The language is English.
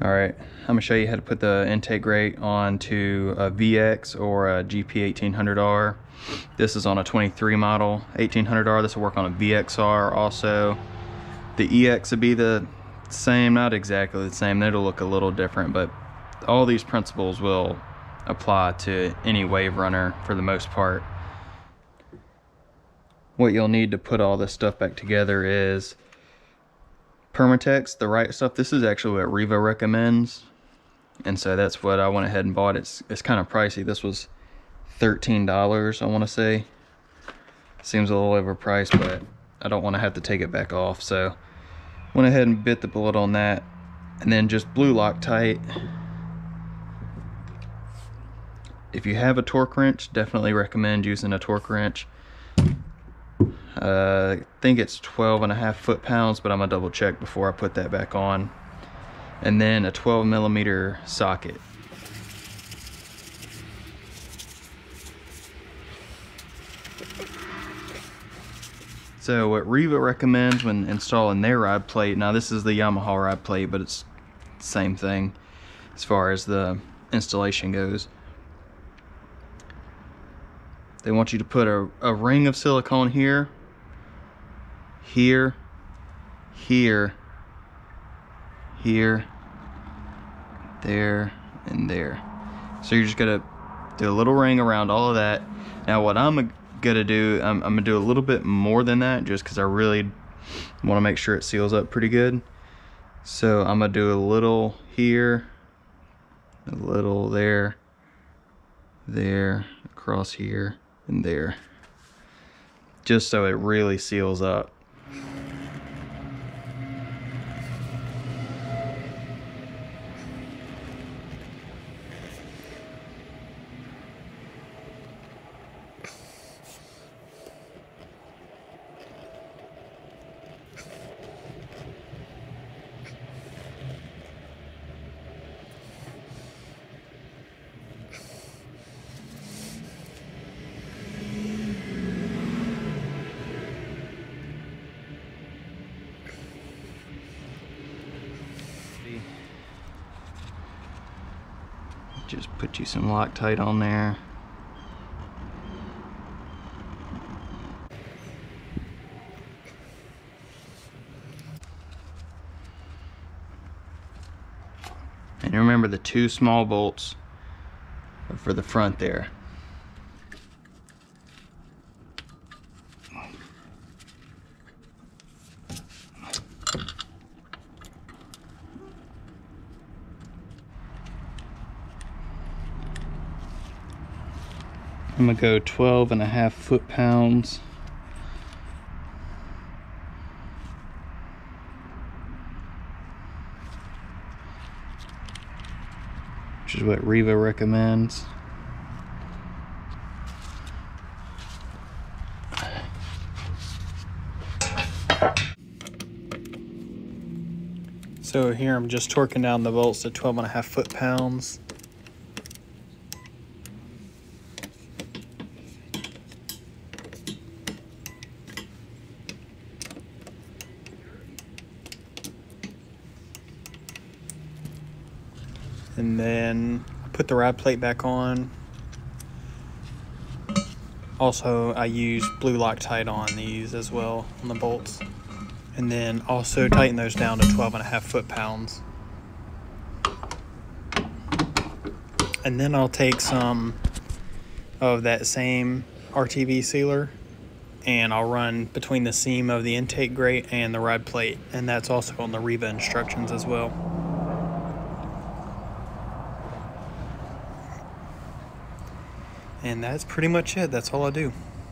Alright, I'm going to show you how to put the intake grate onto a VX or a GP1800R. This is on a 23 model 1800R. This will work on a VXR also. The EX would be the same, not exactly the same. It'll look a little different, but all these principles will apply to any wave runner for the most part. What you'll need to put all this stuff back together is Permatex, the right stuff. This is actually what Riva recommends, and so that's what I went ahead and bought. It's kind of pricey. This was $13, I want to say. Seems a little overpriced, but I don't want to have to take it back off, so went ahead and bit the bullet on that. And then just blue Loctite. If you have a torque wrench, definitely recommend using a torque wrench. I think it's 12.5 foot-pounds, but I'm gonna double check before I put that back on. And then a 12mm socket. So what Riva recommends when installing their ride plate, now this is the Yamaha ride plate, but it's the same thing as far as the installation goes. They want you to put a ring of silicone here, here, here, here, there, and there. So you're just gonna do a little ring around all of that. Now what I'm gonna do, I'm gonna do a little bit more than that, just because I really want to make sure it seals up pretty good. So I'm gonna do a little here, a little there, there, across here, and there, just so it really seals up. Just put you some Loctite on there. And remember the 2 small bolts for the front there. I'm gonna go 12.5 foot-pounds. Which is what Riva recommends. So here I'm just torquing down the bolts to 12.5 foot-pounds. And then put the ride plate back on. Also, I use blue Loctite on these as well, on the bolts. And then also tighten those down to 12.5 foot-pounds. And then I'll take some of that same RTV sealer and I'll run between the seam of the intake grate and the ride plate. And that's also on the Riva instructions as well. And that's pretty much it. That's all I do.